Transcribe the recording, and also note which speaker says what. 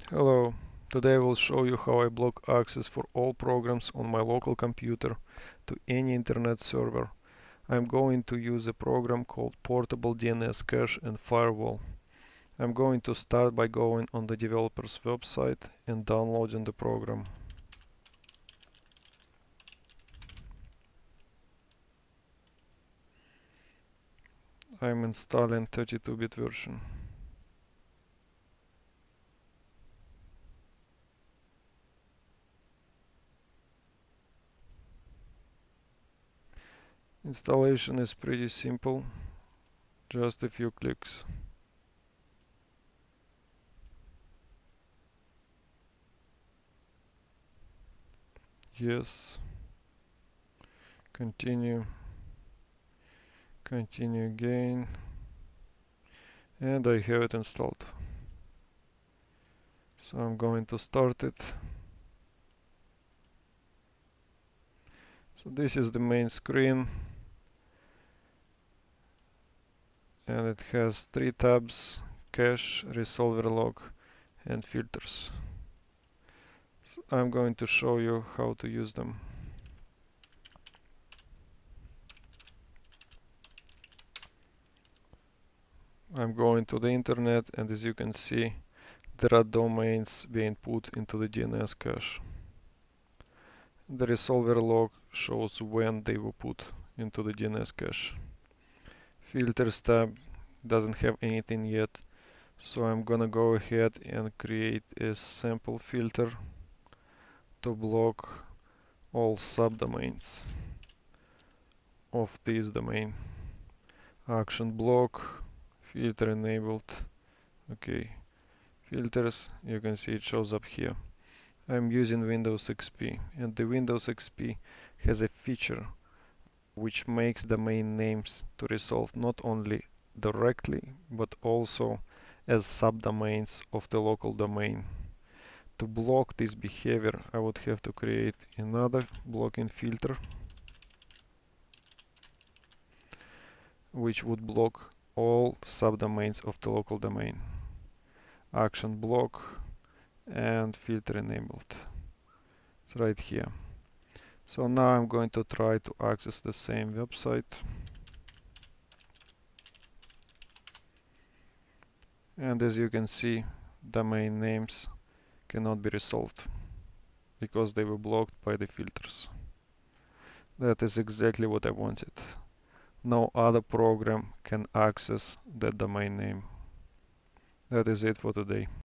Speaker 1: Hello, today I will show you how I block access for all programs on my local computer to any internet server. I'm going to use a program called Portable DNS Cache and Firewall. I'm going to start by going on the developer's website and downloading the program. I'm installing 32-bit version. Installation is pretty simple, just a few clicks. Yes. Continue. Continue again. And I have it installed. So I'm going to start it. So this is the main screen. And it has 3 tabs: cache, resolver log, and filters. So I'm going to show you how to use them. I'm going to the internet, and as you can see, there are domains being put into the DNS cache. The resolver log shows when they were put into the DNS cache. Filters tab doesn't have anything yet, so I'm gonna go ahead and create a sample filter to block all subdomains of this domain. Action block, filter enabled. Okay, filters, you can see it shows up here. I'm using Windows XP, and the Windows XP has a feature which makes domain names to resolve not only directly but also as subdomains of the local domain. To block this behavior, I would have to create another blocking filter which would block all subdomains of the local domain. Action block and filter enabled. It's right here. So now I'm going to try to access the same website. And as you can see, domain names cannot be resolved because they were blocked by the filters. That is exactly what I wanted. No other program can access that domain name. That is it for today.